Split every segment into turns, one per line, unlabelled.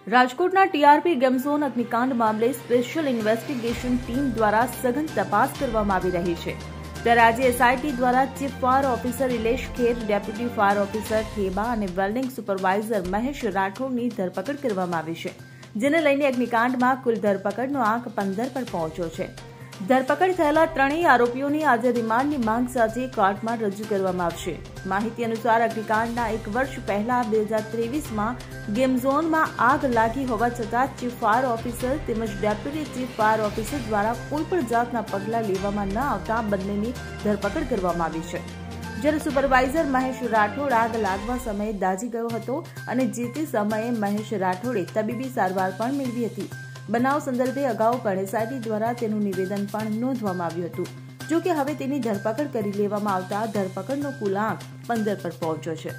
રાજકોટના TRP game zone અગ્નિકાંડ મામલે special investigation team દ્વારા સઘન તપાસ કરવામાં આવી રહી છે। ત્યારે આજે એસઆઈટી દ્વારા chief fire officer Ilesh Kher, deputy fire officer Theba અને વેલ્ડિંગ સુપરવાઇઝર મહેશ રાઠોડની ધરપકડ કરવામાં આવી છે, જેને લઈને અગ્નિકાંડમાં કુલ ધરપકડનો આંક 15 પર પહોંચ્યો છે। ધરપકડ થયેલા ત્રણેય આરોપીઓની આજે રિમાન્ડની માંગ સાથે કોર્ટમાં રજૂ કરવામાં આવશે। માહિતી અનુસાર અગ્નિકાંડના 1 વર્ષ પહેલા 2023માં ગેમ ઝોનમાં આગ લાગી હોવા છતાં ચીફ ફાયર ઓફિસર તેમજ ડેપ્યુટી ચીફ ફાયર ઓફિસર દ્વારા કોઈપણ જાતના પગલાં લેવામાં ન આવતા બંનેની ધરપકડ કરવામાં આવી છે। જ્યારે સુપરવાઇઝર મહેશ રાઠોડ આગ લાગવા સમયે દાઝી ગયો હતો અને જે તે સમયે મહેશ રાઠોડે તબીબી સારવાર પણ મેળવી હતી। બનાવ સંદર્ભે અગાઉ પણ એસઆઈટી દ્વારા તેનું નિવેદન પણ નોંધવામાં આવ્યું હતું, જો કે હવે તેની ધરપકડ કરી લેવામાં આવતા ધરપકડનો કુલ આંક 15 પર પહોંચ્યો છે।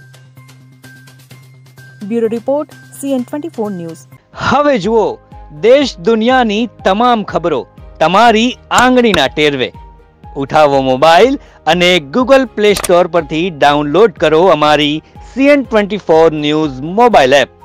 Bureau report CN24 news.
હવે જુઓ દેશ દુનિયાની તમામ ખબરો તમારી આંગળીના ટેરવે। ઉઠાવો મોબાઈલ અને Google Play Store પરથી ડાઉનલોડ કરો અમારી CN24 ન્યૂઝ મોબાઈલ એપ।